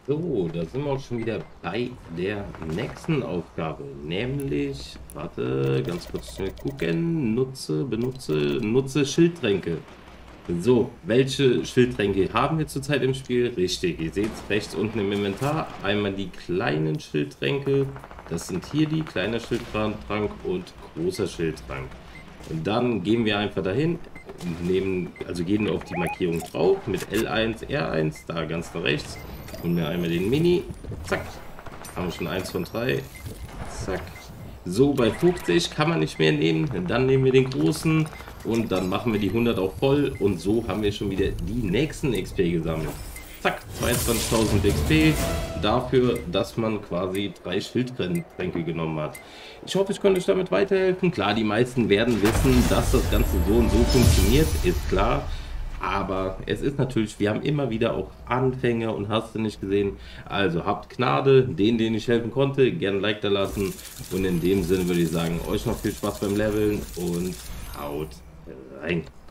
So, da sind wir auch schon wieder bei der nächsten Aufgabe, nämlich, warte, ganz kurz schnell gucken, nutze Schildtränke. So, welche Schildtränke haben wir zurzeit im Spiel? Richtig, ihr seht es rechts unten im Inventar, einmal die kleinen Schildtränke, das sind hier die, kleiner Schildtrank und großer Schildtrank. Und dann gehen wir einfach dahin, gehen auf die Markierung drauf mit L1, R1, da ganz nach rechts. Und mir einmal den Mini. Zack. Haben wir schon eins von drei. Zack. So, bei 50 kann man nicht mehr nehmen. Dann nehmen wir den großen und dann machen wir die 100 auch voll. Und so haben wir schon wieder die nächsten XP gesammelt. Zack, 22.000 XP dafür, dass man quasi 3 Schildtränke genommen hat. Ich hoffe, ich konnte euch damit weiterhelfen. Klar, die meisten werden wissen, dass das Ganze so und so funktioniert, ist klar. Aber es ist natürlich, wir haben immer wieder auch Anfänger und hast du nicht gesehen. Also habt Gnade, denen ich helfen konnte, gerne ein Like da lassen. Und in dem Sinne würde ich sagen, euch noch viel Spaß beim Leveln und haut rein.